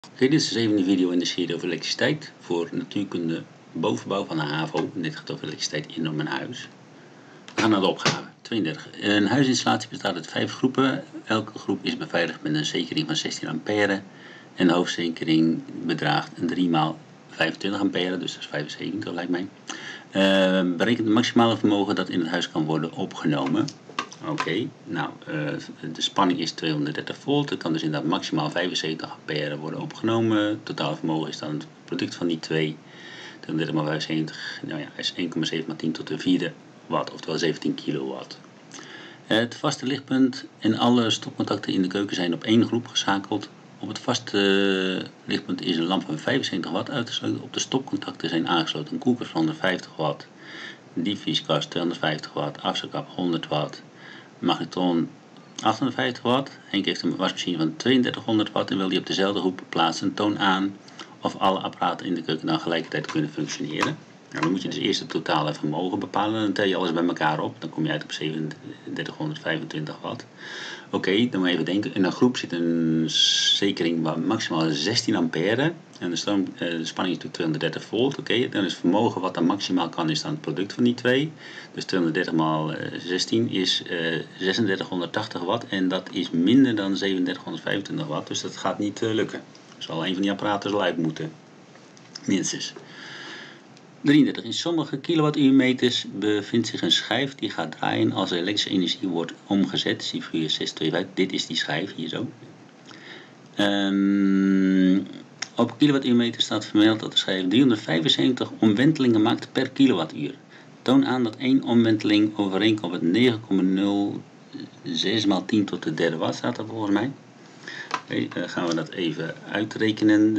Oké, dit is even een video in de serie over elektriciteit voor natuurkunde bovenbouw van de HAVO. En dit gaat over elektriciteit in mijn huis. We gaan naar de opgave 32. Een huisinstallatie bestaat uit 5 groepen. Elke groep is beveiligd met een zekering van 16 ampère. En de hoofdzekering bedraagt 3 x 25 ampère, dus dat is 75 lijkt mij. Berekent het maximale vermogen dat in het huis kan worden opgenomen. Oké, de spanning is 230 volt. Er kan dus inderdaad maximaal 75 ampère worden opgenomen. Het totale vermogen is dan het product van die twee. 230 x 75, is 1,7 x 10 tot de vierde watt, oftewel 17 kilowatt. Het vaste lichtpunt en alle stopcontacten in de keuken zijn op één groep geschakeld. Op het vaste lichtpunt is een lamp van 75 watt uitgesloten. Op de stopcontacten zijn aangesloten een koelkast van 150 watt, diepvrieskast 250 watt, afzuigkap 100 watt, magnetron 850 watt. Henk heeft een wasmachine van 3200 watt en wil die op dezelfde groep plaatsen. Toon aan of alle apparaten in de keuken dan gelijkertijd kunnen functioneren. Nou, dan moet je dus eerst het totale vermogen bepalen. Dan tel je alles bij elkaar op. Dan kom je uit op 3725 watt. Oké, dan moet je even denken. In een groep zit een zekering van maximaal 16 ampère. En de spanning is natuurlijk 230 volt. Oké, dan is het vermogen wat dan maximaal kan, is dan het product van die twee. Dus 230 x 16 is 3680 watt. En dat is minder dan 3725 watt. Dus dat gaat niet lukken. Zal een van die apparaten zal uit moeten. Minstens. 33. In sommige kilowattuurmeters bevindt zich een schijf die gaat draaien als de elektrische energie wordt omgezet. Zie figuur 625. Dit is die schijf hier zo. Op kilowattuurmeter staat vermeld dat de schijf 375 omwentelingen maakt per kilowattuur. Toon aan dat 1 omwenteling overeenkomt met 9,06 x 10 tot de derde watt, staat er volgens mij. Oké, dan gaan we dat even uitrekenen.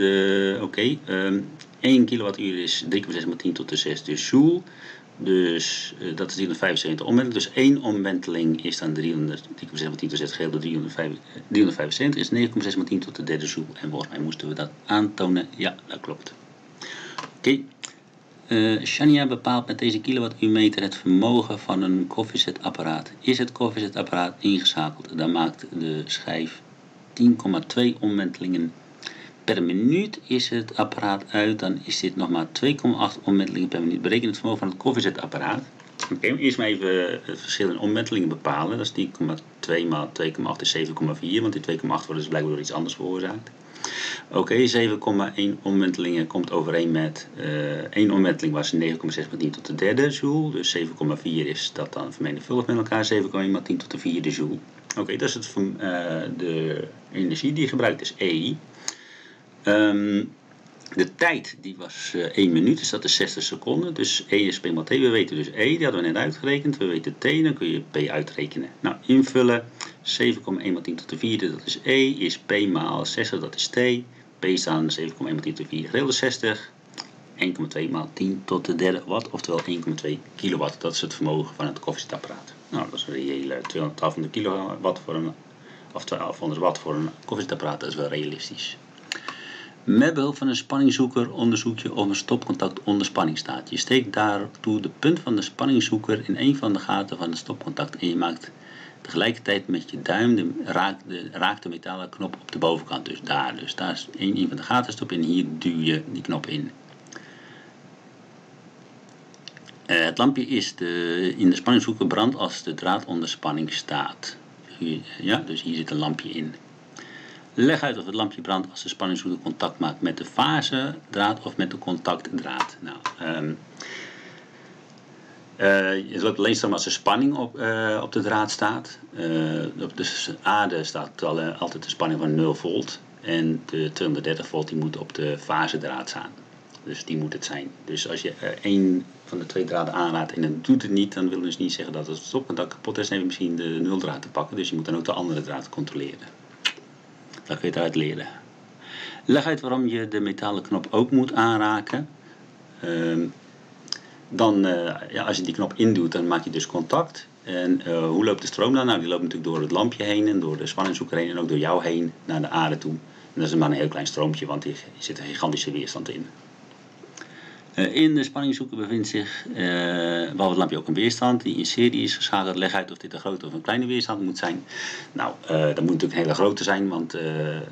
1 kilowattuur is 3,6 x 10 tot de 6 joule. Dus dat is 375 omwentelingen. Dus 1 omwenteling is dan 3,6 x 10 tot de 6 gedeeld door 375 is 9,6 x 10 tot de derde joule. En volgens mij moesten we dat aantonen. Ja, dat klopt. Oké. Shania bepaalt met deze kilowattuurmeter het vermogen van een koffiezetapparaat. Is het koffiezetapparaat ingeschakeld, dan maakt de schijf 10,2 omwentelingen per minuut. Is het apparaat uit, dan is dit nog maar 2,8 omwentelingen per minuut. Bereken het vermogen van het koffiezetapparaat. Oké, eerst maar even het verschil in omwentelingen bepalen. Dat is 10,2 x 2,8 is 7,4, want die 2,8 wordt dus blijkbaar door iets anders veroorzaakt. Oké, 7,1 omwentelingen komt overeen met 1 omwenteling was 9,6 x 10 tot de derde joule. Dus 7,4 is dat dan vermenigvuldigd met elkaar. 7,1 x 10 tot de vierde joule. Oké, dat is de energie die gebruikt is, E. De tijd die was 1 minuut, dus dat is 60 seconden. Dus E is P x T. We weten dus E, die hadden we net uitgerekend. We weten T, dan kun je P uitrekenen. Nou, invullen. 7,1 x 10 tot de vierde, dat is E. Is P x 60, dat is T. P staan 7,1 x 10 tot de vierde gedeeld door 60. 1,2 x 10 tot de derde watt, oftewel 1,2 kilowatt. Dat is het vermogen van het koffiezetapparaat. Nou, dat is een reële 212 kilowatt voor een, of 1200 watt voor een koffiezetapparaat. Dat is wel realistisch. Met behulp van een spanningzoeker onderzoek je of een stopcontact onder spanning staat. Je steekt daartoe de punt van de spanningzoeker in een van de gaten van het stopcontact en je maakt tegelijkertijd met je duim raakt de metalen knop op de bovenkant. Dus daar is een van de gaten stop en hier duw je die knop in. Het lampje is in de spanningzoeker brandt als de draad onder spanning staat. Dus hier zit een lampje in. Leg uit of het lampje brandt als de spanningzoeker contact maakt met de fasedraad of met de contactdraad. Het loopt alleen staan als de spanning op de draad staat. Op de aarde staat altijd de spanning van 0 volt. En de 230 volt die moet op de fasedraad staan. Dus die moet het zijn. Dus als je één van de twee draden aanraadt en het doet het niet, dan wil dus niet zeggen dat het stopcontact kapot is. Dan heb je misschien de nuldraad te pakken. Dus je moet dan ook de andere draad controleren. Dat kun je eruit leren. Leg uit waarom je de metalen knop ook moet aanraken. Als je die knop induwt, dan maak je dus contact. En hoe loopt de stroom dan? Nou, die loopt natuurlijk door het lampje heen en door de spanningzoeker heen en ook door jou heen naar de aarde toe. En dat is maar een heel klein stroompje, want er zit een gigantische weerstand in. In de spanningzoeker bevindt zich, behalve het lampje, ook een weerstand die in serie is geschakeld. Leg uit of dit een grote of een kleine weerstand moet zijn. Nou, dat moet natuurlijk een hele grote zijn, want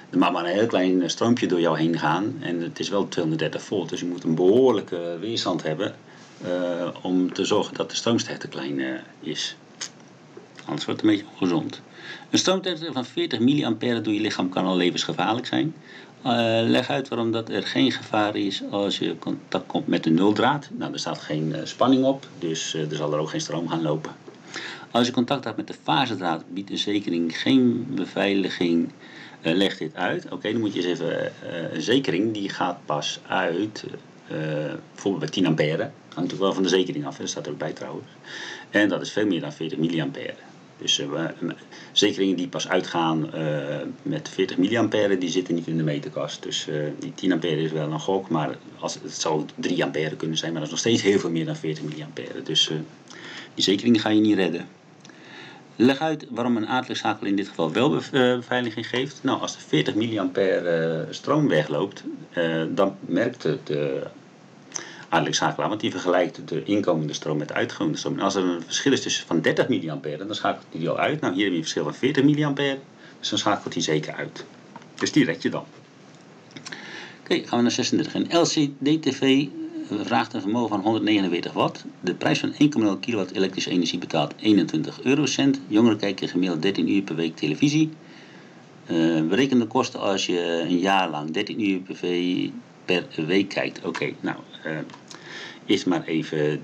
Er mag maar een heel klein stroompje door jou heen gaan en het is wel 230 volt, dus je moet een behoorlijke weerstand hebben om te zorgen dat de stroomsterkte klein is. Anders wordt het een beetje ongezond. Een stroomsterkte van 40 mA door je lichaam kan al levensgevaarlijk zijn. Leg uit waarom dat er geen gevaar is als je contact komt met de nuldraad. Nou, er staat geen spanning op, dus er zal er ook geen stroom gaan lopen. Als je contact hebt met de fasedraad, biedt de zekering geen beveiliging. Leg dit uit. Oké, dan moet je eens even een zekering die gaat pas uit, bijvoorbeeld bij 10 ampère. Hangt ook wel van de zekering af, dat staat er ook bij trouwens. En dat is veel meer dan 40 mA. Dus zekeringen die pas uitgaan met 40 mA, die zitten niet in de meterkast. Dus die 10 ampère is wel een gok, maar het zou 3 ampère kunnen zijn, maar dat is nog steeds heel veel meer dan 40 mA. Dus die zekering ga je niet redden. Leg uit waarom een aardelijkschakel in dit geval wel beveiliging geeft. Nou, als er 40 mA stroom wegloopt, dan merkt de aardelijkschakelaar, want die vergelijkt de inkomende stroom met de uitgaande stroom. En als er een verschil is tussen van 30 mA, dan schakelt hij die al uit. Nou, hier heb je een verschil van 40 mA, dus dan schakelt hij zeker uit. Dus die red je dan. Oké, gaan we naar 36. Een LCD-TV vraagt een vermogen van 149 watt. De prijs van 1,0 kilowatt elektrische energie betaalt 21 eurocent. Jongeren kijken gemiddeld 13 uur per week televisie. Bereken de kosten als je een jaar lang 13 uur per week kijkt. Oké, nou, eerst maar even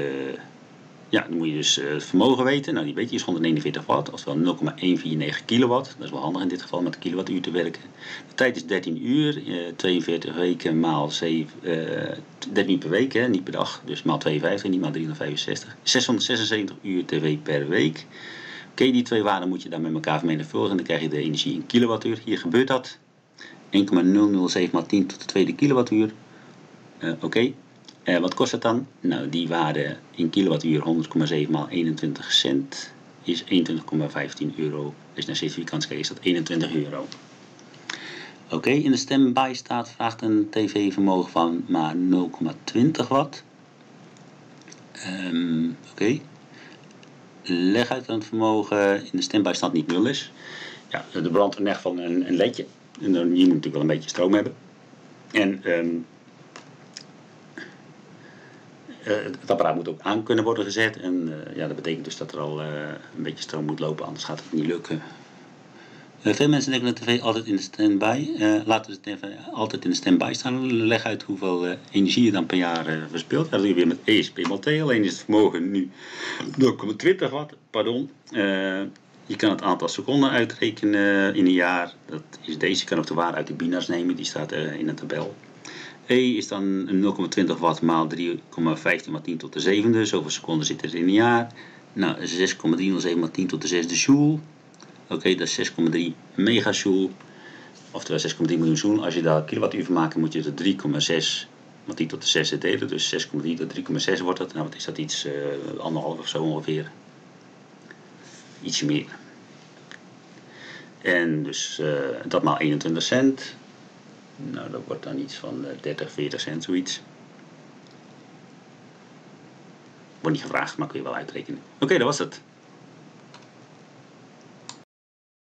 ja, dan moet je dus het vermogen weten. Nou, die weet je is 149 watt, oftewel 0,149 kilowatt. Dat is wel handig in dit geval met de kilowattuur te werken. De tijd is 13 uur, 42 weken maal 7, 13 uur per week, hè, niet per dag. Dus maal 52, niet maal 365. 676 uur tv per week. Oké, die twee waarden moet je dan met elkaar vermenigvuldigen. Dan krijg je de energie in kilowattuur. Hier gebeurt dat. 1,007 maal 10 tot de tweede kilowattuur. Oké. Wat kost het dan? Nou, die waarde in kilowattuur 100,7 maal 21 cent is 21,15 euro. Dus naar certificaatskijk is dat 21 euro. Oké, in de standby staat vraagt een tv-vermogen van maar 0,20 watt. Oké. Leg uit dat het vermogen in de standby stand niet 0 is. Ja, er brandt in ieder geval een ledje. En dan, je moet natuurlijk wel een beetje stroom hebben. En het apparaat moet ook aan kunnen worden gezet. En ja, dat betekent dus dat er al een beetje stroom moet lopen, anders gaat het niet lukken. Veel mensen denken dat de tv altijd in de standby. Laten we de tv altijd in de standby staan. Leg uit hoeveel energie je dan per jaar verspilt. Dat doe je weer met ESP mal T. Alleen is het vermogen nu 0,20 watt. Pardon. Je kan het aantal seconden uitrekenen in een jaar. Dat is deze. Je kan ook de waarde uit de bina's nemen. Die staat in een tabel. E is dan 0,20 watt maal 3,15 maal 10 tot de zevende. Zoveel seconden zit er in een jaar. Nou, 6,307 maal 10 tot de zesde joule. Oké, dat is 6,3 megajoule. Oftewel 6,3 miljoen joule. Als je daar kilowattuur van maakt, moet je het 3,6 maal 10 tot de zesde delen. Dus 6,3 tot 3,6 wordt dat. Nou, wat is dat? Iets anderhalf of zo ongeveer. Ietsje meer. En dus dat maal 21 cent. Nou, dat wordt dan iets van 30, 40 cent, zoiets. Wordt niet gevraagd, maar kun je wel uitrekenen. Oké, dat was het.